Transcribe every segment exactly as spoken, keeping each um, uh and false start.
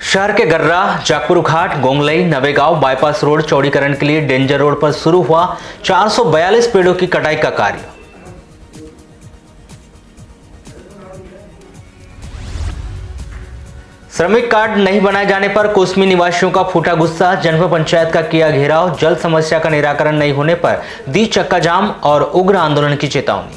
शहर के Garra, Jakpur Ghat, Gonglai, Navegaon bypass road चौड़ीकरण के लिए डेंजर रोड पर शुरू हुआ चार सौ बयालीस पेड़ों की कटाई का कार्य। श्रमिक कार्ड नहीं बनाए जाने पर कोसमी निवासियों का फूटा गुस्सा, जनपद पंचायत का किया घेराव, जल समस्या का निराकरण नहीं होने पर दी चक्का जाम और उग्र आंदोलन की चेतावनी।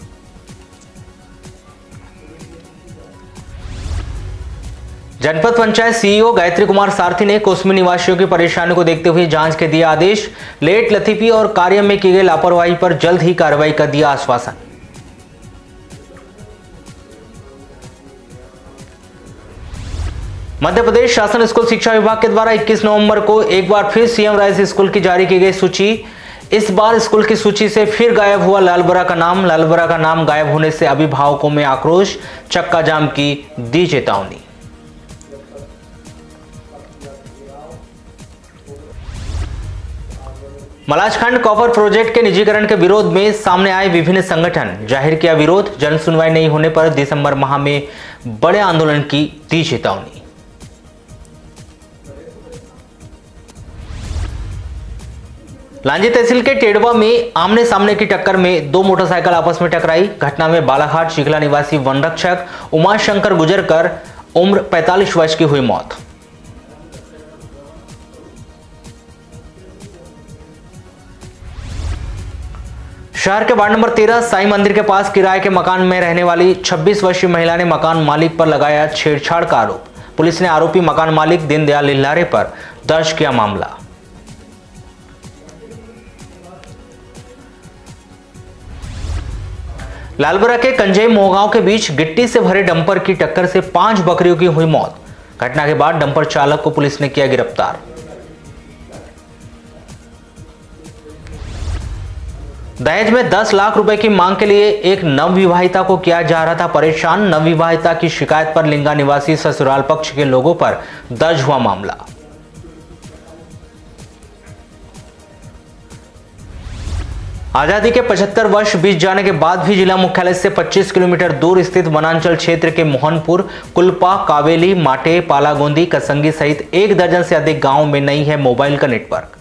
जनपद पंचायत सीईओ गायत्री कुमार सारथी ने कोसमी निवासियों की परेशानी को देखते हुए जांच के दिए आदेश, लेट लतीफी और कार्य में की गई लापरवाही पर जल्द ही कार्रवाई का दिया आश्वासन। मध्य प्रदेश शासन स्कूल शिक्षा विभाग के द्वारा इक्कीस नवंबर को एक बार फिर सीएम राइस स्कूल की जारी की गई सूची। इस बार स्कूल की सूची से फिर गायब हुआ लालबरा का नाम। लालबरा का नाम गायब होने से अभिभावकों में आक्रोश, चक्का जाम की दी चेतावनी। मलाजखंड कॉपर प्रोजेक्ट के निजीकरण के विरोध में सामने आए विभिन्न संगठन, जाहिर किया विरोध, जन सुनवाई नहीं होने पर दिसंबर माह में बड़े आंदोलन की दी चेतावनी। लांजी तहसील के टेडवा में आमने सामने की टक्कर में दो मोटरसाइकिल आपस में टकराई। घटना में बालाघाट शिखला निवासी वन रक्षक उमाशंकर गुजरकर उम्र पैंतालीस वर्ष की हुई मौत। शहर के वार्ड नंबर तेरह साई मंदिर के पास किराए के मकान में रहने वाली छब्बीस वर्षीय महिला ने मकान मालिक पर लगाया छेड़छाड़ का आरोप। पुलिस ने आरोपी मकान मालिक दीनदयाल लिल्लारे पर दर्ज किया मामला। लालबरा के कंजई मोहगांव के बीच गिट्टी से भरे डंपर की टक्कर से पांच बकरियों की हुई मौत। घटना के बाद डंपर चालक को पुलिस ने किया गिरफ्तार। दहेज में दस लाख रुपए की मांग के लिए एक नवविवाहिता को किया जा रहा था परेशान। नवविवाहिता की शिकायत पर लिंगा निवासी ससुराल पक्ष के लोगों पर दर्ज हुआ मामला। आजादी के पचहत्तर वर्ष बीत जाने के बाद भी जिला मुख्यालय से पच्चीस किलोमीटर दूर स्थित वनांचल क्षेत्र के मोहनपुर, कुल्पा, कावेली, माटे, पालागोंदी, कसंगी सहित एक दर्जन से अधिक गांवों में नहीं है मोबाइल का नेटवर्क।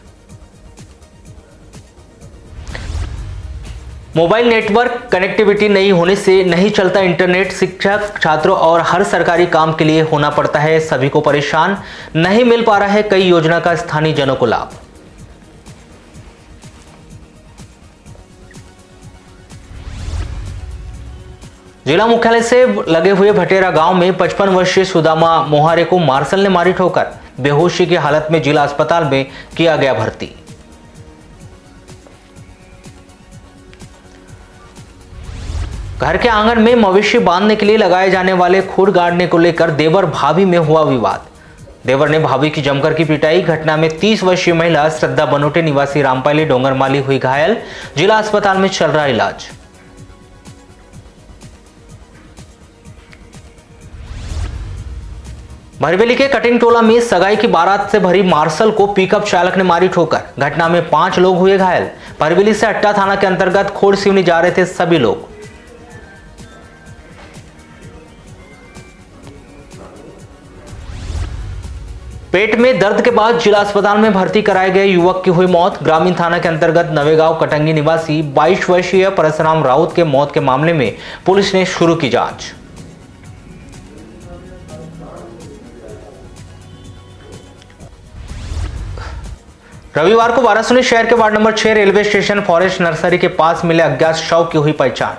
मोबाइल नेटवर्क कनेक्टिविटी नहीं होने से नहीं चलता इंटरनेट। शिक्षक, छात्रों और हर सरकारी काम के लिए होना पड़ता है सभी को परेशान। नहीं मिल पा रहा है कई योजना का स्थानीय जनों को लाभ। जिला मुख्यालय से लगे हुए भटेरा गांव में पचपन वर्षीय सुदामा मोहारे को मार्शल ने मारी ठोकर। बेहोशी की हालत में जिला अस्पताल में किया गया भर्ती। घर के आंगन में मवेशी बांधने के लिए लगाए जाने वाले खूड़ गाड़ने को लेकर देवर भाभी में हुआ विवाद। देवर ने भाभी की जमकर की पिटाई। घटना में तीस वर्षीय महिला श्रद्धा बनोटे निवासी रामपाली डोंगरमाली हुई घायल। जिला अस्पताल में चल रहा इलाज। भरवेली के कटिंग टोला में सगाई की बारात से भरी मार्शल को पिकअप चालक ने मारी ठोकर। घटना में पांच लोग हुए घायल। भरवेली से अट्टा थाना के अंतर्गत खोड़ सिवनी जा रहे थे सभी लोग। पेट में दर्द के बाद जिला अस्पताल में भर्ती कराए गए युवक की हुई मौत। ग्रामीण थाना के अंतर्गत नवेगांव कटंगी निवासी बाईस वर्षीय परशुराम राउत के मौत के मामले में पुलिस ने शुरू की जांच। रविवार को वाराणसी शहर के वार्ड नंबर छह रेलवे स्टेशन फॉरेस्ट नर्सरी के पास मिले अज्ञात शव की हुई पहचान।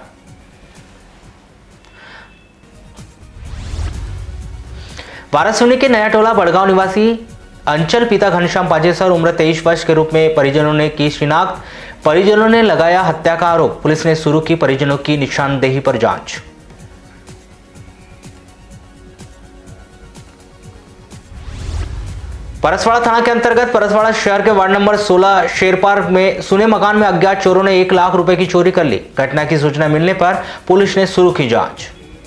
वाराणसी के नया टोला बड़गांव निवासी अंचल पिता घनश्याम पाजेसर उम्र तेईस वर्ष के रूप में परिजनों ने की शिनाख्त। परिजनों ने लगाया हत्या का आरोप। पुलिस ने शुरू की परिजनों की निशानदेही पर जांच। परसवाड़ा थाना के अंतर्गत परसवाड़ा शहर के वार्ड नंबर सोलह शेरपार में सुने मकान में अज्ञात चोरों ने एक लाख रुपए की चोरी कर ली। घटना की सूचना मिलने पर पुलिस ने शुरू की जांच।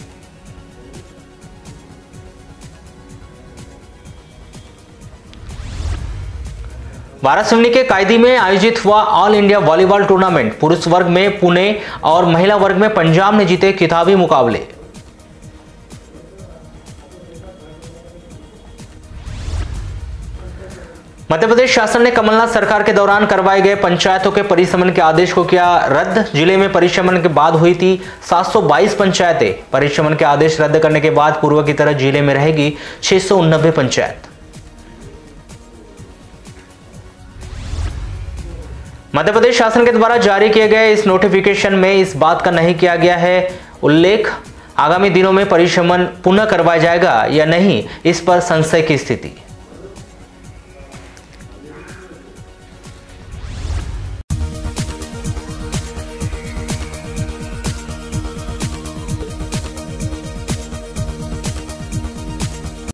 वाराणसी के कायदी में आयोजित हुआ ऑल इंडिया वॉलीबॉल टूर्नामेंट। पुरुष वर्ग में पुणे और महिला वर्ग में पंजाब ने जीते खिताबी मुकाबले। मध्य प्रदेश शासन ने कमलनाथ सरकार के दौरान करवाए गए पंचायतों के परिसमन के आदेश को किया रद्द। जिले में परिसमन के बाद हुई थी सात सौ बाईस पंचायतें। परिसमन के आदेश रद्द करने के बाद पूर्व की तरह जिले में रहेगी छह सौ उन्नबे पंचायत। मध्य प्रदेश शासन के द्वारा जारी किए गए इस नोटिफिकेशन में इस बात का नहीं किया गया है उल्लेख आगामी दिनों में परिसमन पुनः करवाया जाएगा या नहीं, इस पर संशय की स्थिति।